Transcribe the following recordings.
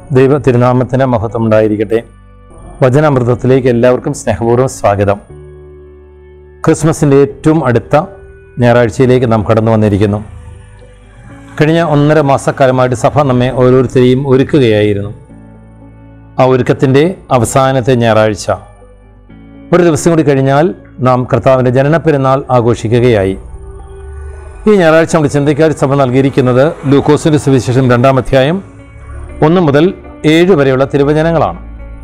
ദൈവ തിരുനാമത്തിന് മഹത്വം ഉണ്ടായിരിക്കട്ടെ. വചനാമൃതത്തിലേക്ക് എല്ലാവർക്കും സ്നേഹപൂർവ്വം സ്വാഗതം. ക്രിസ്മസിൻ്റെ ഏറ്റവും അടുത്ത ഞായറാഴ്ചയിലേക്ക് നാം കടന്നു വന്നിരിക്കുന്നു. കഴിഞ്ഞ 1.5 മാസക്കാലമായിട്ട് സഭ നമ്മെ ഓരോരുത്തരെയും ഒരുക്കുകയായിരുന്നു. ആ ഒരുക്കത്തിൻ്റെ അവസാനത്തെ ഞായറാഴ്ച, ഒരു ദിവസം കൂടി കഴിഞ്ഞാൽ നാം കർത്താവിൻ്റെ ജനനപ്പെരുന്നാൾ ആഘോഷിക്കുകയായി. ഈ ഞായറാഴ്ച നമ്മുടെ ചിന്തയ്ക്കായി സഭ നൽകിയിരിക്കുന്നത് ലൂക്കോസിൻ്റെ സുവിശേഷം 2-ാം അധ്യായം 1 മുതൽ 7 വരെയുള്ള തിരുവചനങ്ങളാണ്.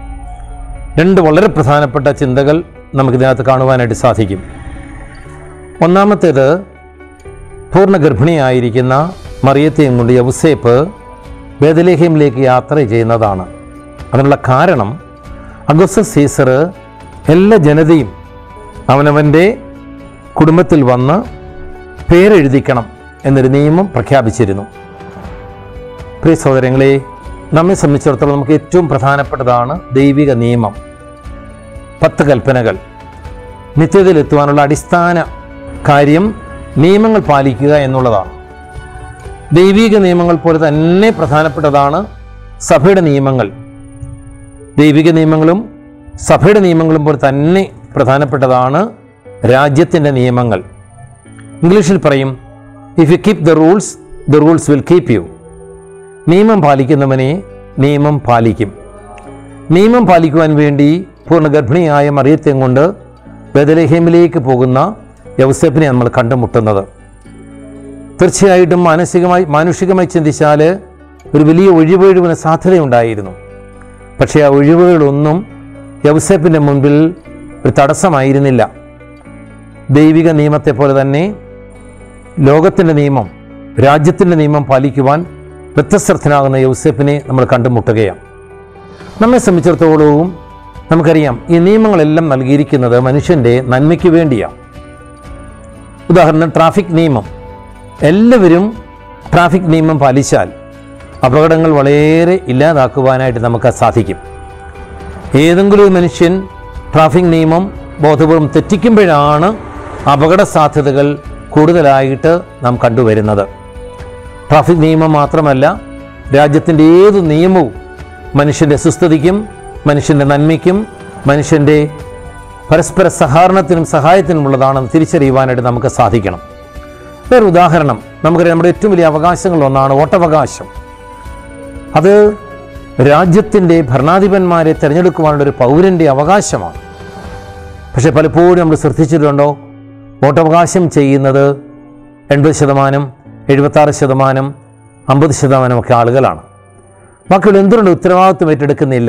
2 വളരെ പ്രധാനപ്പെട്ട ചിന്തകൾ നമുക്കിതിനകത്ത് കാണുവാനായിട്ട് സാധിക്കും. ഒന്നാമത്തേത്, പൂർണ്ണ ഗർഭിണിയായിരിക്കുന്ന മറിയത്തെയും കൊണ്ട് യൗസേപ്പ് ബേത്ലഹേമിലേക്ക് യാത്ര ചെയ്യുന്നതാണ്. അതിനുള്ള കാരണം, അഗസ്തസ് സീസർ എല്ലാ ജനതയും അവനവൻ്റെ കുടുംബത്തിൽ വന്ന് പേരെഴുതിക്കണം എന്നൊരു നിയമം പ്രഖ്യാപിച്ചിരുന്നു. പ്രിയ സഹോദരങ്ങളെ, നമ്മെ സംബന്ധിച്ചിടത്തോളം നമുക്ക് ഏറ്റവും പ്രധാനപ്പെട്ടതാണ് ദൈവിക നിയമം. 10 കൽപ്പനകൾ. നിത്യതയിലെത്തുവാനുള്ള അടിസ്ഥാന കാര്യം നിയമങ്ങൾ പാലിക്കുക എന്നുള്ളതാണ്. ദൈവിക നിയമങ്ങൾ പോലെ തന്നെ പ്രധാനപ്പെട്ടതാണ് സഭയുടെ നിയമങ്ങൾ. ദൈവിക നിയമങ്ങളും സഭയുടെ നിയമങ്ങളും പോലെ തന്നെ പ്രധാനപ്പെട്ടതാണ് രാജ്യത്തിൻ്റെ നിയമങ്ങൾ. ഇംഗ്ലീഷിൽ പറയും, if you keep the rules will keep you. നിയമം പാലിക്കുന്നവനെ നിയമം പാലിക്കും. നിയമം പാലിക്കുവാൻ വേണ്ടി പൂർണ്ണ ഗർഭിണിയായ മറിയത്തെയും കൊണ്ട് ബേത്ലഹേമിലേക്ക് പോകുന്ന യൗസേപ്പിനെ നമ്മൾ കണ്ടുമുട്ടുന്നത്. തീർച്ചയായിട്ടും മാനുഷികമായി ചിന്തിച്ചാൽ ഒരു വലിയ ഒഴിവൊഴിവിന് സാധ്യതയുണ്ടായിരുന്നു. പക്ഷേ ആ ഒഴിവുകളൊന്നും യൗസേപ്പിൻ്റെ മുൻപിൽ ഒരു തടസ്സമായിരുന്നില്ല. ദൈവിക നിയമത്തെ പോലെ തന്നെ ലോകത്തിൻ്റെ നിയമം, രാജ്യത്തിൻ്റെ നിയമം പാലിക്കുവാൻ വ്യത്യസ്തനാകുന്ന യൗസേപ്പിനെ നമ്മൾ കണ്ടുമുട്ടുകയാണ്. നമ്മെ സംബന്ധിച്ചിടത്തോളവും നമുക്കറിയാം, ഈ നിയമങ്ങളെല്ലാം നൽകിയിരിക്കുന്നത് മനുഷ്യൻ്റെ നന്മയ്ക്ക് വേണ്ടിയാണ്. ഉദാഹരണം, ട്രാഫിക് നിയമം. എല്ലാവരും ട്രാഫിക് നിയമം പാലിച്ചാൽ അപകടങ്ങൾ വളരെ ഇല്ലാതാക്കുവാനായിട്ട് നമുക്ക് സാധിക്കും. ഏതെങ്കിലും ഒരു മനുഷ്യൻ ട്രാഫിക് നിയമം ബോധപൂർവം തെറ്റിക്കുമ്പോഴാണ് അപകട സാധ്യതകൾ കൂടുതലായിട്ട് നാം കണ്ടുവരുന്നത്. ട്രാഫിക് നിയമം മാത്രമല്ല, രാജ്യത്തിൻ്റെ ഏത് നിയമവും മനുഷ്യൻ്റെ സുസ്ഥിതിക്കും മനുഷ്യൻ്റെ നന്മയ്ക്കും മനുഷ്യൻ്റെ പരസ്പര സഹകരണത്തിനും സഹായത്തിനുമുള്ളതാണെന്ന് തിരിച്ചറിയുവാനായിട്ട് നമുക്ക് സാധിക്കണം. വേറെ ഉദാഹരണം, നമുക്കറിയാം, നമ്മുടെ ഏറ്റവും വലിയ അവകാശങ്ങളിലൊന്നാണ് വോട്ടവകാശം. അത് രാജ്യത്തിൻ്റെ ഭരണാധിപന്മാരെ തിരഞ്ഞെടുക്കുവാനുള്ള ഒരു പൗരൻ്റെ അവകാശമാണ്. പക്ഷെ പലപ്പോഴും നമ്മൾ ശ്രദ്ധിച്ചിട്ടുണ്ടോ, വോട്ടവകാശം ചെയ്യുന്നത് 80%, 76%, 50% ഒക്കെ ആളുകളാണ്. ബാക്കിയുള്ള എന്തുകൊണ്ട് ഉത്തരവാദിത്വം ഏറ്റെടുക്കുന്നില്ല?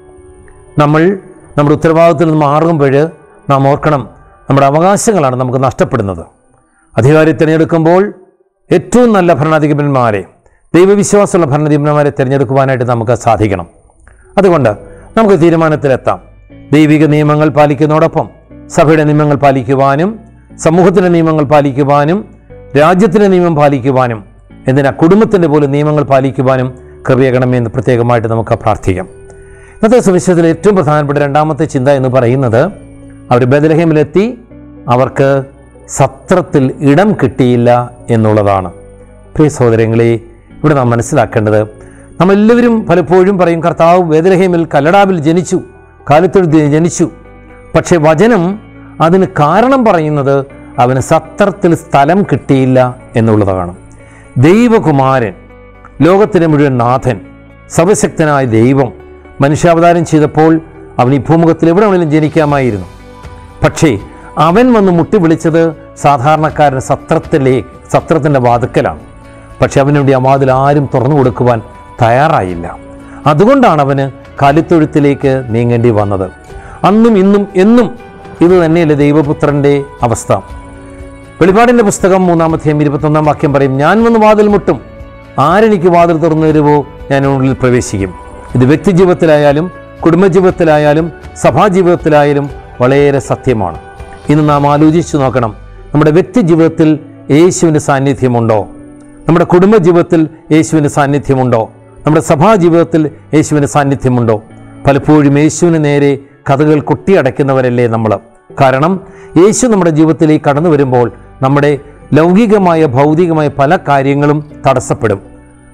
നമ്മുടെ ഉത്തരവാദിത്വത്തിൽ നിന്ന് മാറുമ്പോൾ നാം ഓർക്കണം, നമ്മുടെ അവകാശങ്ങളാണ് നമുക്ക് നഷ്ടപ്പെടുന്നത്. അധികാരി തിരഞ്ഞെടുക്കുമ്പോൾ ഏറ്റവും നല്ല ഭരണാധിപന്മാരെ, ദൈവവിശ്വാസമുള്ള ഭരണാധിപന്മാരെ തിരഞ്ഞെടുക്കുവാനായിട്ട് നമുക്ക് സാധിക്കണം. അതുകൊണ്ട് നമുക്ക് തീരുമാനത്തിലെത്താം, ദൈവിക നിയമങ്ങൾ പാലിക്കുന്നതോടൊപ്പം സഭയുടെ നിയമങ്ങൾ പാലിക്കുവാനും സമൂഹത്തിൻ്റെ നിയമങ്ങൾ പാലിക്കുവാനും രാജ്യത്തിൻ്റെ നിയമം പാലിക്കുവാനും, എന്തിനാ കുടുംബത്തിൻ്റെ പോലും നിയമങ്ങൾ പാലിക്കുവാനും കൃപയാകണമെന്ന് പ്രത്യേകമായിട്ട് നമുക്ക് പ്രാർത്ഥിക്കാം. ഇന്നത്തെ സുവിശേഷത്തിൽ ഏറ്റവും പ്രധാനപ്പെട്ട 2ാമത്തെ ചിന്ത എന്ന് പറയുന്നത്, അവർ ബേത്ലഹേമിലെത്തി, അവർക്ക് സത്രത്തിൽ ഇടം കിട്ടിയില്ല എന്നുള്ളതാണ്. പ്രിയ സഹോദരങ്ങളെ, ഇവിടെ നാം മനസ്സിലാക്കേണ്ടത്, നമ്മളെല്ലാവരും പലപ്പോഴും പറയും, കർത്താവ് ബേത്ലഹേമിൽ കല്ലടാവിൽ ജനിച്ചു, കാലിത്തൊഴുത്തിൽ ജനിച്ചു. പക്ഷേ വചനം അതിന് കാരണം പറയുന്നത് അവന് സത്രത്തിൽ സ്ഥലം കിട്ടിയില്ല എന്നുള്ളതാണ്. ദൈവകുമാരൻ, ലോകത്തിൻ്റെ മുഴുവൻ നാഥൻ, സർവശക്തനായ ദൈവം മനുഷ്യാവതാരം ചെയ്തപ്പോൾ അവൻ ഈ ഭൂമുഖത്തിൽ എവിടെ വേണമെങ്കിലും ജനിക്കാമായിരുന്നു. പക്ഷേ അവൻ വന്ന് മുട്ടി വിളിച്ചത് സാധാരണക്കാരൻ സത്രത്തിൻ്റെ വാതിക്കലാണ്. പക്ഷെ അവന് വേണ്ടി ആ വാതിൽ ആരും തുറന്നു കൊടുക്കുവാൻ തയ്യാറായില്ല. അതുകൊണ്ടാണ് അവന് കാലിത്തൊഴുത്തിലേക്ക് നീങ്ങേണ്ടി വന്നത്. അന്നും ഇന്നും എന്നും ഇത് തന്നെയല്ലേ ദൈവപുത്രൻ്റെ അവസ്ഥ. വെളിപാടിൻ്റെ പുസ്തകം 3-ാം അധ്യായം 21-ാം വാക്യം പറയും, ഞാൻ വന്ന് വാതിൽ മുട്ടും, ആരെനിക്ക് വാതിൽ തുറന്നു തരുവോ ഞാൻ ഉള്ളിൽ പ്രവേശിക്കും. ഇത് വ്യക്തിജീവിതത്തിലായാലും കുടുംബജീവിതത്തിലായാലും സഭാജീവിതത്തിലായാലും വളരെ സത്യമാണ്. ഇന്ന് നാം ആലോചിച്ച് നോക്കണം, നമ്മുടെ വ്യക്തിജീവിതത്തിൽ യേശുവിൻ്റെ സാന്നിധ്യമുണ്ടോ? നമ്മുടെ കുടുംബജീവിതത്തിൽ യേശുവിൻ്റെ സാന്നിധ്യമുണ്ടോ? നമ്മുടെ സഭാജീവിതത്തിൽ യേശുവിൻ്റെ സാന്നിധ്യമുണ്ടോ? പലപ്പോഴും യേശുവിന് നേരെ കഥകൾ കൊട്ടിയടയ്ക്കുന്നവരല്ലേ നമ്മൾ. കാരണം യേശു നമ്മുടെ ജീവിതത്തിലേക്ക് കടന്നു വരുമ്പോൾ നമ്മുടെ ലൗകികമായ ഭൗതികമായ പല കാര്യങ്ങളും തടസ്സപ്പെടും.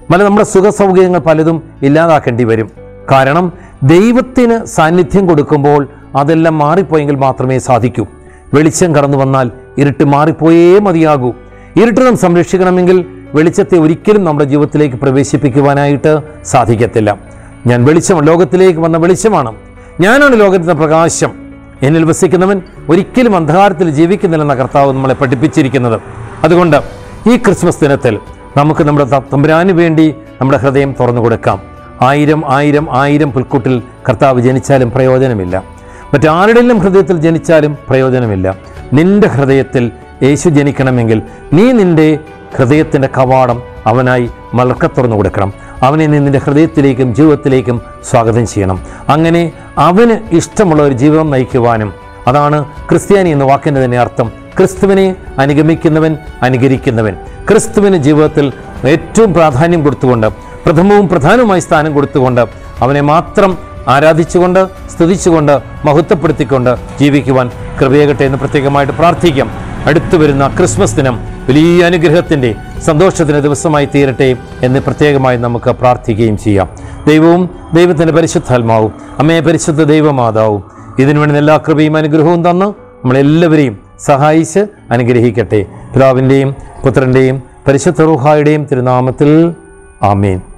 നമ്മുടെ സുഖ സൗകര്യങ്ങൾ പലതും ഇല്ലാതാക്കേണ്ടി വരും. കാരണം ദൈവത്തിന് സാന്നിധ്യം കൊടുക്കുമ്പോൾ അതെല്ലാം മാറിപ്പോയെങ്കിൽ മാത്രമേ സാധിക്കൂ. വെളിച്ചം കടന്നു വന്നാൽ ഇരുട്ട് മാറിപ്പോയേ മതിയാകൂ. ഇരുട്ട് നാം സംരക്ഷിക്കണമെങ്കിൽ വെളിച്ചത്തെ ഒരിക്കലും നമ്മുടെ ജീവിതത്തിലേക്ക് പ്രവേശിപ്പിക്കുവാനായിട്ട് സാധിക്കത്തില്ല. ഞാൻ ലോകത്തിലേക്ക് വന്ന വെളിച്ചമാണ്, ഞാനാണ് ലോകത്തിൻ്റെ പ്രകാശം, എന്നിൽ വസിക്കുന്നവൻ ഒരിക്കലും അന്ധകാരത്തിൽ ജീവിക്കുന്നില്ലെന്ന കർത്താവ് നമ്മളെ പഠിപ്പിച്ചിരിക്കുന്നത്. അതുകൊണ്ട് ഈ ക്രിസ്മസ് ദിനത്തിൽ നമുക്ക് നമ്മുടെ തമ്പുരാന് വേണ്ടി നമ്മുടെ ഹൃദയം തുറന്നു കൊടുക്കാം. 1000 പുൽക്കൂട്ടിൽ കർത്താവ് ജനിച്ചാലും പ്രയോജനമില്ല, മറ്റാരുടെയും ഹൃദയത്തിൽ ജനിച്ചാലും പ്രയോജനമില്ല. നിന്റെ ഹൃദയത്തിൽ യേശു ജനിക്കണമെങ്കിൽ നീ നിന്റെ ഹൃദയത്തിൻ്റെ കവാടം അവനായി മലർക്ക തുറന്നു കൊടുക്കണം. അവനെ നീ നിന്റെ ഹൃദയത്തിലേക്കും ജീവിതത്തിലേക്കും സ്വാഗതം ചെയ്യണം. അങ്ങനെ അവന് ഇഷ്ടമുള്ള ഒരു ജീവിതം നയിക്കുവാനും, അതാണ് ക്രിസ്ത്യാനി എന്ന വാക്കിൻ്റെ തന്നെ അർത്ഥം. ക്രിസ്തുവിനെ അനുഗമിക്കുന്നവൻ, അനുകരിക്കുന്നവൻ. ക്രിസ്തുവിന് ജീവിതത്തിൽ ഏറ്റവും പ്രാധാന്യം കൊടുത്തുകൊണ്ട്, പ്രഥമവും പ്രധാനവുമായി സ്ഥാനം കൊടുത്തുകൊണ്ട്, അവനെ മാത്രം ആരാധിച്ചുകൊണ്ട്, സ്തുതിച്ചുകൊണ്ട്, മഹത്വപ്പെടുത്തിക്കൊണ്ട് ജീവിക്കുവാൻ കൃപയാകട്ടെ എന്ന് പ്രത്യേകമായിട്ട് പ്രാർത്ഥിക്കാം. അടുത്തു വരുന്ന ക്രിസ്മസ് ദിനം വലിയ അനുഗ്രഹത്തിൻ്റെ, സന്തോഷത്തിൻ്റെ ദിവസമായി തീരട്ടെ എന്ന് പ്രത്യേകമായി നമുക്ക് പ്രാർത്ഥിക്കുകയും ചെയ്യാം. ദൈവവും ദൈവത്തിൻ്റെ പരിശുദ്ധാത്മാവും അമ്മയെ പരിശുദ്ധ ദൈവമാതാവും ഇതിനുവേണ്ടി എല്ലാ കൃപയും അനുഗ്രഹവും തന്ന് നമ്മളെല്ലാവരെയും സഹായിച്ച് അനുഗ്രഹിക്കട്ടെ. പിതാവിൻ്റെയും പുത്രൻ്റെയും പരിശുദ്ധ റൂഹായുടെയും തിരുനാമത്തിൽ ആമേൻ.